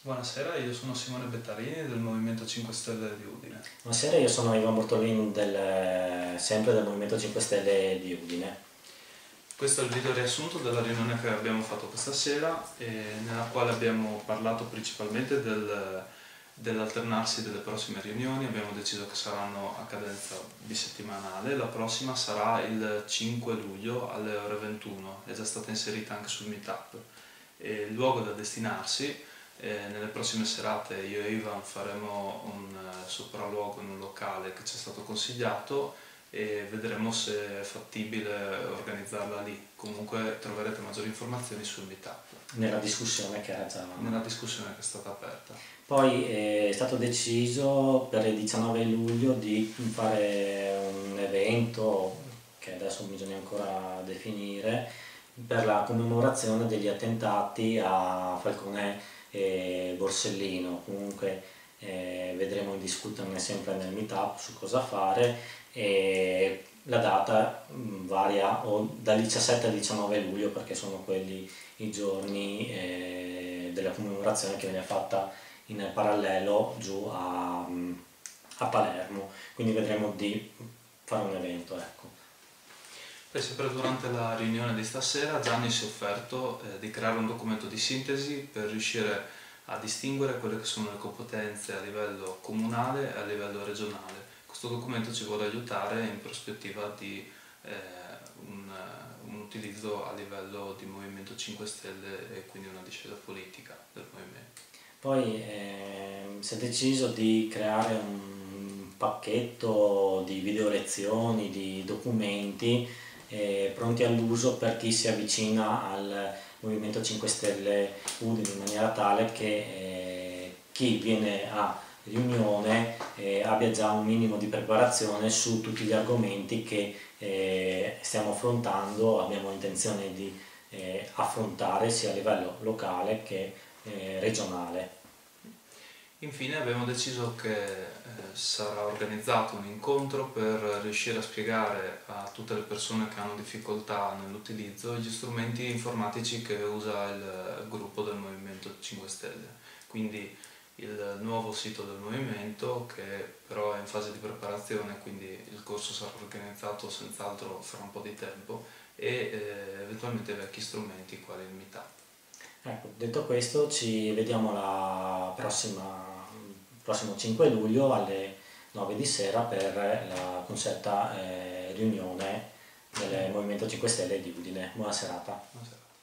Buonasera, io sono Simone Bettarini del Movimento 5 Stelle di Udine. Buonasera, io sono Ivan Bortolin sempre del Movimento 5 Stelle di Udine. Questo è il video riassunto della riunione che abbiamo fatto questa sera, nella quale abbiamo parlato principalmente dell'alternarsi delle prossime riunioni. Abbiamo deciso che saranno a cadenza bisettimanale. La prossima sarà il 5 luglio alle ore 21, è già stata inserita anche sul Meetup. Il luogo da destinarsi: nelle prossime serate io e Ivan faremo un sopralluogo in un locale che ci è stato consigliato e vedremo se è fattibile organizzarla lì. Comunque troverete maggiori informazioni sul Meetup, Nella discussione che era già... nella discussione che è stata aperta. Poi è stato deciso per il 19 luglio di fare un evento, che adesso bisogna ancora definire, per la commemorazione degli attentati a Falcone e Borsellino. Comunque vedremo di discuterne sempre nel Meetup su cosa fare, e la data varia dal 17 al 19 luglio perché sono quelli i giorni della commemorazione che viene fatta in parallelo giù a Palermo, quindi vedremo di fare un evento, ecco. E sempre durante la riunione di stasera Gianni si è offerto di creare un documento di sintesi per riuscire a distinguere quelle che sono le competenze a livello comunale e a livello regionale. Questo documento ci vuole aiutare in prospettiva di un utilizzo a livello di Movimento 5 Stelle e quindi una discesa politica del movimento. Poi si è deciso di creare un pacchetto di video lezioni, di documenti pronti all'uso per chi si avvicina al Movimento 5 Stelle Udine, in maniera tale che chi viene a riunione abbia già un minimo di preparazione su tutti gli argomenti che stiamo affrontando, abbiamo intenzione di affrontare sia a livello locale che regionale. Infine abbiamo deciso che sarà organizzato un incontro per riuscire a spiegare a tutte le persone che hanno difficoltà nell'utilizzo gli strumenti informatici che usa il gruppo del Movimento 5 Stelle. Quindi il nuovo sito del Movimento, che però è in fase di preparazione, quindi il corso sarà organizzato senz'altro fra un po' di tempo, e eventualmente vecchi strumenti quali il Meetup. Ecco, detto questo, ci vediamo prossimo 5 luglio alle 9 di sera per la consueta riunione del Movimento 5 Stelle di Udine. Buona serata. Buona serata.